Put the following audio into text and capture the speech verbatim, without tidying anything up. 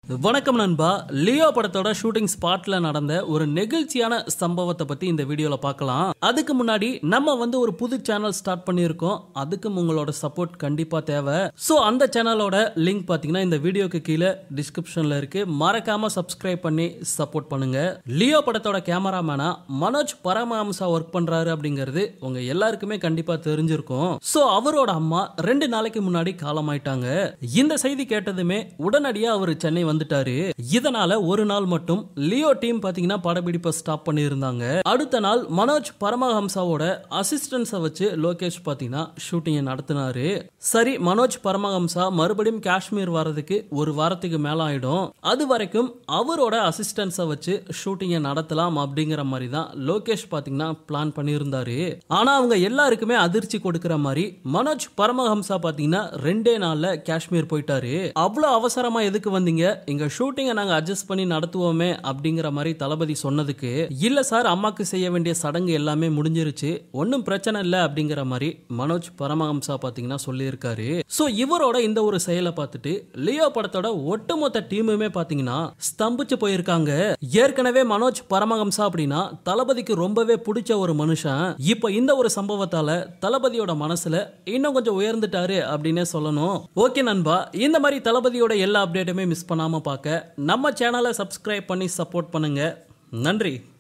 வணக்கம் நண்பா. லியோ படத்தோட ஷூட்டிங் ஸ்பாட்ல நடந்த ஒரு நெகிழ்ச்சியான சம்பவத்தை பத்தி இந்த வீடியோல பார்க்கலாம். அதுக்கு முன்னாடி நம்ம வந்து ஒரு புது சேனல் ஸ்டார்ட் பண்ணியிருக்கோம். அதுக்கு உங்களோட சப்போர்ட் கண்டிப்பா தேவை. சோ அந்த சேனலோட லிங்க் பாத்தீங்கன்னா இந்த வீடியோக்கு கீழே டிஸ்கிரிப்ஷன்ல இருக்கு. மறக்காம சப்ஸ்கிரைப் பண்ணி சப்போர்ட் பண்ணுங்க. லியோ படத்தோட கேமராமேனா மனோஜ் பரமஹம்சா ஒர்க் பண்றாரு அப்படிங்கிறது உங்க எல்லாருக்குமே கண்டிப்பா தெரிஞ்சிருக்கும். சோ அவரோட அம்மா ரெண்டு நாளைக்கு முன்னாடி காலமாயிட்டாங்க. இந்த செய்தி கேட்டதுமே உடனடியா அவர் சென்னை வந்துட்டாரு. இதனால ஒரு நாள் மட்டும் லியோ டீம் பாத்தீங்கன்னா படப்பிடிப்பை ஸ்டாப் பண்ணி இருந்தாங்க. அடுத்த நாள் மனோஜ் பரமஹம்சாவோட அசிஸ்டன்ஸை வச்சு லோகேஷ் பாத்தீங்கன்னா ஷூட்டிங் நடத்தினாரு. சரி, மனோஜ் பரமஹம்சா மறுபடியும் காஷ்மீர் வர்றதுக்கு ஒரு வாரத்துக்கு மேல ஆயிடும். அது வரைக்கும் அவரோட அசிஸ்டன்ஸை வச்சு ஷூட்டிங் நடத்தலாம் அப்படிங்கிற மாதிரி தான் லோகேஷ் பாத்தீங்கன்னா பிளான் பண்ணியிருந்தாரு. ஆனா அவங்க எல்லாருக்குமே அதிர்ச்சி கொடுக்கிற மாதிரி மனோஜ் பரமஹம்சா பாத்தீங்கன்னா ரெண்டே நாள்ல காஷ்மீர் போயிட்டாரு. அவ்வளவு அவசரமா எதுக்கு வந்தீங்க, எங்க ஷூட்டிங்கை நாங்க அட்ஜஸ்ட் பண்ணி நடத்துவோமே அப்படிங்கிற மாதிரி தளபதி சொன்னதுக்கு, இல்ல சார் அம்மாக்கு செய்ய வேண்டிய சடங்கு எல்லாமே முடிஞ்சிருச்சு, ஒன்னும் பிரச்சனை இல்ல அப்படிங்கிற மாதிரி மனோஜ் பரமஹம்சா பாத்தீங்கன்னா சொல்லியிருக்காரு. சோ இவரோட இந்த ஒரு செயலை பார்த்துட்டு லியோ படத்தோட ஒட்டுமொத்த டீமுமே பாத்தீங்கன்னா ஸ்தம்பிச்சு போயிருக்காங்க. ஏற்கனவே மனோஜ் பரமஹம்சா அப்படின்னா தளபதிக்கு ரொம்பவே பிடிச்ச ஒரு மனுஷன். இப்ப இந்த ஒரு சம்பவத்தால தளபதியோட மனசுல இன்னும் கொஞ்சம் உயர்ந்துட்டாரு அப்படின்னே சொல்லணும். ஓகே நண்பா, இந்த மாதிரி தளபதியோட எல்லா அப்டேட்டுமே மிஸ் பண்ணாம பார்க்க நம்ம சேனலை சப்ஸ்கிரைப் பண்ணி சப்போர்ட் பண்ணுங்க. நன்றி.